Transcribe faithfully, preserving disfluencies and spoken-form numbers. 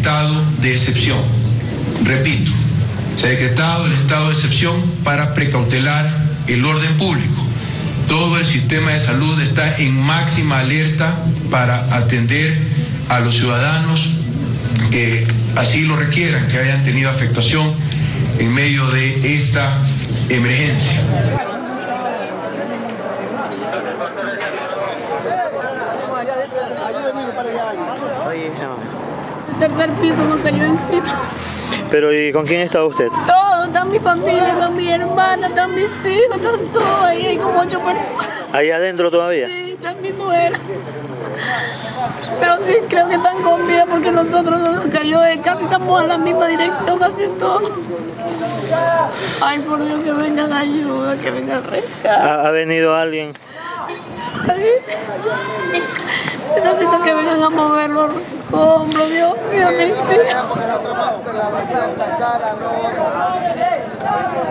estado de excepción. Repito, se ha decretado el estado de excepción para precautelar el orden público. Todo el sistema de salud está en máxima alerta para atender a los ciudadanos que así lo requieran, que hayan tenido afectación en medio de esta emergencia. El tercer piso nos cayó encima. Pero ¿y con quién estaba usted? Todo, está mi familia, está mi hermana, están mis hijos, están todos ahí, hay como ocho personas. ¿Ahí adentro todavía? Sí, está mi nuera. Pero sí, creo que están con vida porque nosotros nos cayó, casi estamos a la misma dirección, casi todos. Ay, por Dios, que vengan ayuda, que vengan rescate. ¿Ha, ¿Ha venido alguien? Ay, necesito que vengan a mover los escombros, Dios mío, mis hijos.